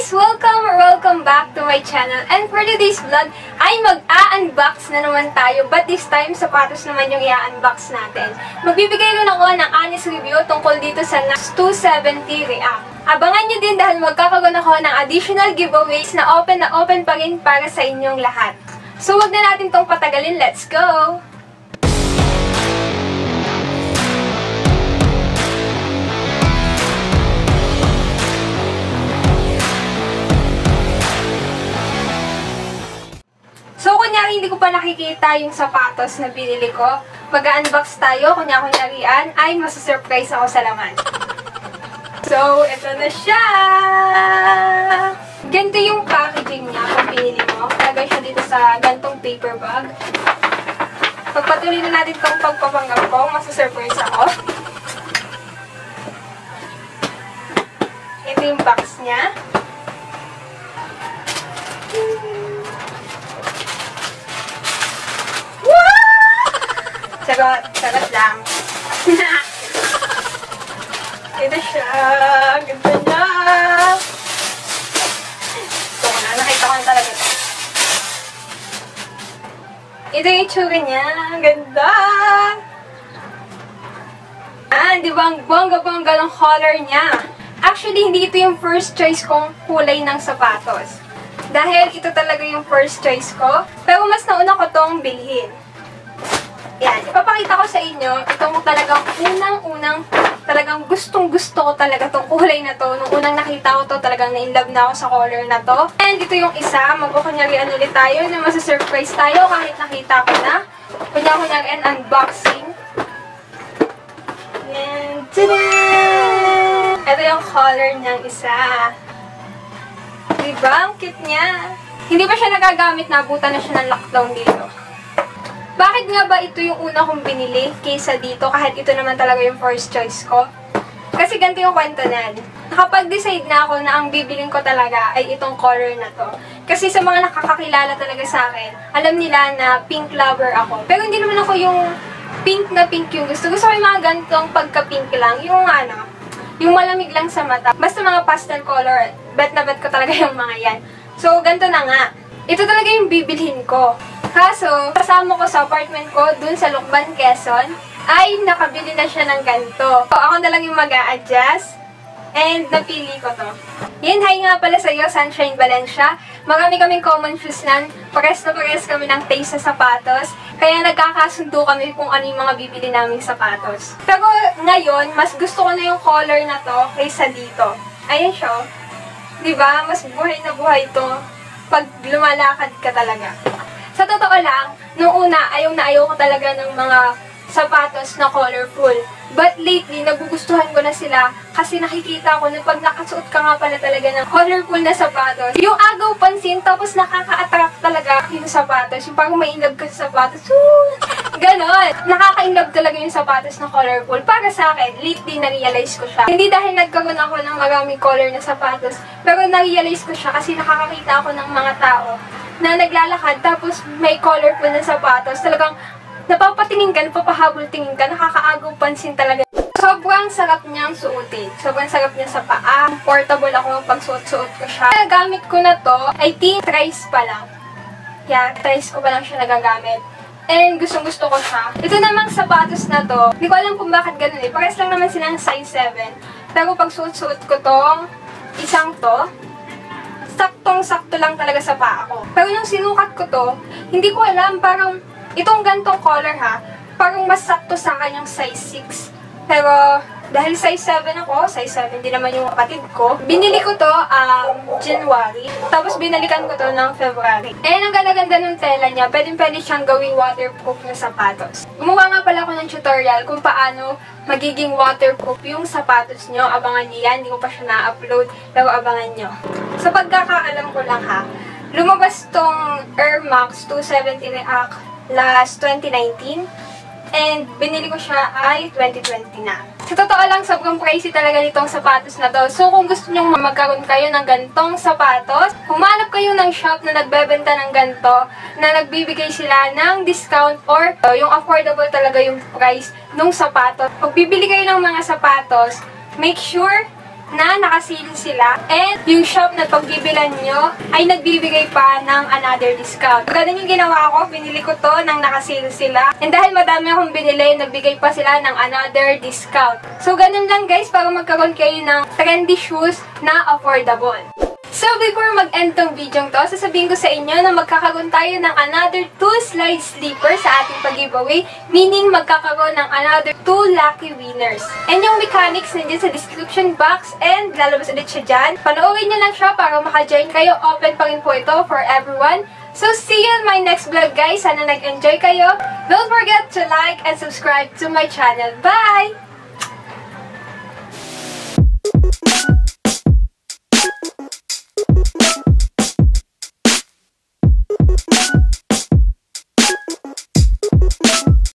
guys! Welcome back to my channel. And for today's vlog, ay mag-a-unbox na naman tayo. But this time, sapatos naman yung i-unbox natin. Magbibigay rin ako ng honest review tungkol dito sa Next 270 React. Abangan nyo din dahil magkakaroon ako ng additional giveaways na open pa rin para sa inyong lahat. So, wag na natin tong patagalin. Let's go! So, kunyari hindi ko pa nakikita yung sapatos na binili ko. Mag-unbox tayo. Kunyarian, ay masusurprise ako sa laman. So, ito na siya! Ganito yung packaging niya kung binili mo. Lagay siya dito sa gantong paper bag. Pagpatuloy na natin itong pagpapanggap ko. Masusurprise ako. Ito yung box niya. Sagot lang. Ito siya. Ganda niya. So, nakita ko na talaga ito. Ito yung itsura niya. Ganda. Di ba ang bongga-bongga ng color niya? Actually, hindi ito yung first choice kong kulay ng sapatos. Dahil ito talaga yung first choice ko. Pero mas nauna ko tong bilhin. Yan, ipapakita ko sa inyo, itong talagang talagang gustong-gusto ko talaga itong kulay na to. Nung unang nakita ko to, talagang na-inlove na ako sa color na to. And ito yung isa, magkukunyarian ulit tayo na masusurprise tayo kahit nakita ko na. Kunyarian unboxing. Yan, tada! Ito yung color niyang isa. Diba? Ang cute niya. Hindi pa siya nagagamit, nabutan na siya ng lockdown dito. Bakit nga ba ito yung una kong binili kaysa dito kahit ito naman talaga yung first choice ko? Kasi ganito yung kwento nan. Nakapag-decide na ako na ang bibiling ko talaga ay itong color na to. Kasi sa mga nakakakilala talaga sa akin, alam nila na pink lover ako. Pero hindi naman ako yung pink na pink yung gusto. Gusto ko yung mga ganitong pagka-pink lang. Yung malamig lang sa mata. Basta mga pastel color. Bet na bet ko talaga yung mga yan. So, ganito na nga. Ito talaga yung bibilhin ko. Kaso, kasama ko sa apartment ko, dun sa Lucban, Quezon, ay nakabili na siya ng ganito. So, ako na lang yung mag-a-adjust, and napili ko to. Yan, hi nga pala sa'yo, Sunshine Valencia. Marami kaming common shoes nan, pares na pares kami ng taste sa sapatos, kaya nagkakasundo kami kung ano yung mga bibili naming sapatos. Pero ngayon, mas gusto ko na yung color na to kaysa dito. Ayan siya. Diba? Mas buhay na buhay to pag lumalakad ka talaga. Sa totoo lang, noong una, ayaw ko talaga ng mga sapatos na colorful. But lately, nagugustuhan ko na sila kasi nakikita ko na pag nakasuot ka nga pala talaga ng colorful na sapatos, yung agaw pansin, tapos nakaka-attract talaga yung sapatos. Yung parang ma-inlove ka sa sapatos. Ganon. Nakaka-inlove talaga yung sapatos na colorful. Para sa akin, lately, na-realize ko siya. Hindi dahil nagkaroon ako ng maraming color na sapatos, pero na-realize ko siya kasi nakakakita ako ng mga tao na naglalakad tapos may colorful na sapatos. Talagang napapatingin ka, napapahabol tingin ka, nakakaagaw pansin talaga. Sobrang sarap niyang suotin. Sobrang sarap niya sa paa. Portable ako pag suot-suot ko siya. Gamit ko na to, I think, thrice pa lang. Yeah, thrice ko pa lang siya nagagamit. And gustong-gusto ko siya. Ito namang sapatos na to, hindi ko alam kung bakit ganun eh. Pares lang naman silang size 7. Pero pag suot-suot ko tong isang to, saktong-sakto lang talaga sa paa ko. Pero nung sinukat ko to, hindi ko alam, parang itong gantong color ha, parang mas sakto sa akin yung size 6. Pero dahil size 7 ako, size 7 din naman yung kapatid ko, binili ko to January, tapos binalikan ko to ng February. Eh, ang ganda-ganda ng tela niya, pwede siyang gawing waterproof na sapatos. Gumawa nga pala ako ng tutorial kung paano magiging waterproof yung sapatos nyo. Abangan nyo yan, hindi ko pa siya na-upload, pero abangan nyo. Sa pagkakaalam ko lang ha, lumabas tong Air Max 270 React last 2019, and binili ko siya ay 2020 na. Sa totoo lang, sobrang pricey talaga nitong sapatos na to. So, kung gusto nyo magkaroon kayo ng gantong sapatos, humanap kayo ng shop na nagbebenta ng ganto, na nagbibigay sila ng discount or yung affordable talaga yung price ng sapatos. Pag bibili kayo ng mga sapatos, make sure na nakasil sila. And yung shop na pagbibilan nyo ay nagbibigay pa ng another discount. Ganun yung ginawa ko. Binili ko to nang nakasil sila. And dahil madami akong binili, nagbigay pa sila ng another discount. So ganun lang guys, para magkaroon kayo ng trendy shoes na affordable. So, before mag-end tong video to, sasabihin ko sa inyo na magkakaroon tayo ng another 2 slide sleeper sa ating pag-giveaway, meaning magkakaroon ng another 2 lucky winners. And yung mechanics nandiyan sa description box and lalabas ulit siya dyan. Panoorin nyo lang siya para maka-join kayo. Open pa rin po ito for everyone. So, see you in my next vlog guys. Sana nag-enjoy kayo. Don't forget to like and subscribe to my channel. Bye!